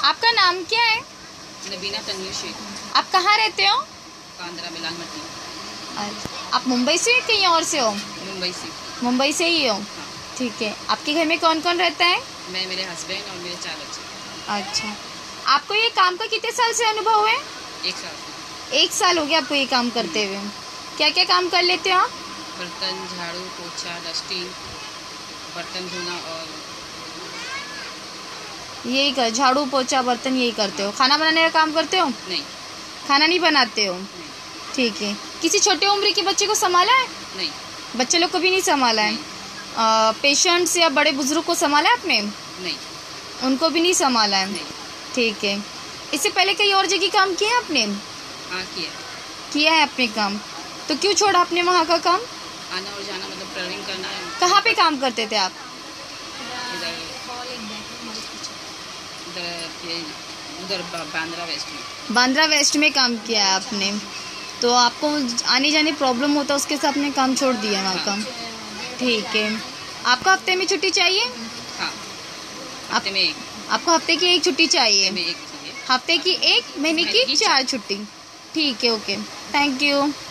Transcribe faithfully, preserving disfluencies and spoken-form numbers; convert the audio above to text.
आपका नाम क्या है? नबीना तनवीर शेख। आप कहाँ रहते हो? कांद्रा मिलान मट्टी। अच्छा, आप मुंबई से या कहीं और से हो? मुंबई से। मुंबई से ही हो? हाँ। ठीक है। आपके घर में कौन कौन रहता है? मैं, मेरे हस्बैंड और मेरे चार बच्चे। अच्छा, आपको ये काम का कितने साल से अनुभव है? एक साल से। एक साल हो गया आपको ये काम करते हुए। क्या क्या काम कर लेते हो आप? बर्तन, झाड़ू, पोछा, डस्टिंग, बर्तन धोना और यही कर, झाड़ू पोछा बर्तन यही करते हो? खाना बनाने का काम करते हो? नहीं। खाना नहीं बनाते हो? नहीं। ठीक है। किसी छोटे उम्र के बच्चे को संभाला है? नहीं। बच्चे लोग को भी नहीं संभाला है? पेशेंट्स या बड़े बुजुर्ग को संभाला है आपने? नहीं। उनको भी नहीं संभाला है? नहीं। ठीक है। इससे पहले कहीं और जगह काम किया है आपने? हाँ, किया किया है आपने काम। तो क्यों छोड़ा आपने वहाँ का काम? आना और जाना, मतलब ट्रैवलिंग करना है। कहाँ पे काम करते थे आप? इधर इधर उधर बांद्रा वेस्ट में। बांद्रा वेस्ट में काम किया है आपने। तो आपको आने जाने प्रॉब्लम होता है, उसके साथ आपने काम छोड़ दिया वहाँ का? ठीक है। आपको हफ्ते में छुट्टी चाहिए? हाँ, हफ्ते में एक। आपको हफ्ते की एक छुट्टी चाहिए? में एक चाहिए। हफ्ते की एक, महीने की चार छुट्टी। ठीक है, ओके, थैंक यू।